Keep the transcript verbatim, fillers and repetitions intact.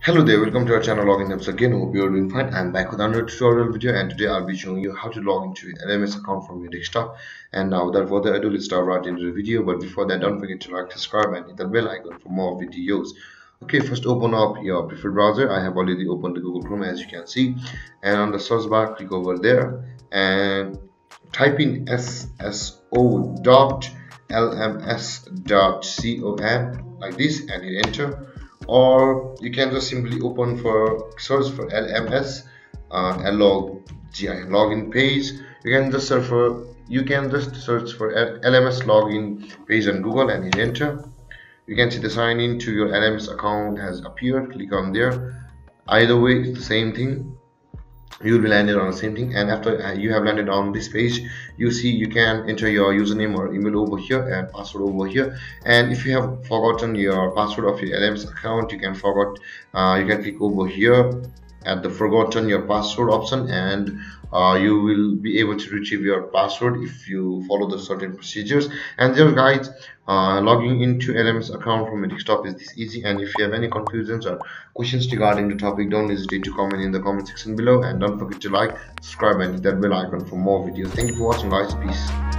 Hello there, welcome to our channel Login Tips again. Hope you're doing fine. I'm back with another tutorial video, and today I'll be showing you how to log into your L M S account from your desktop. And now without further ado, let's start right into the video. But before that, don't forget to like, subscribe and hit the bell icon for more videos. Okay, first open up your preferred browser. I have already opened the Google Chrome, as you can see, and on the search bar click over there and type in S S O dot L M S dot com like this and hit enter. Or you can just simply open for search for L M S uh, and log login page. You can just search for you can just search for L M S login page on Google and hit enter. You can see the sign in to your L M S account has appeared. Click on there. Either way, it's the same thing. You will be landed on the same thing, and after you have landed on this page, you see you can enter your username or email over here and password over here. And if you have forgotten your password of your L M S account, you can forget uh, you can click over here at the forgotten your password option, and uh, you will be able to retrieve your password if you follow the certain procedures. And there, guys, uh, logging into L M S account from a desktop is this easy. And if you have any confusions or questions regarding the topic, don't hesitate to comment in the comment section below, and don't forget to like, subscribe and hit that bell icon for more videos. Thank you for watching, guys. Peace.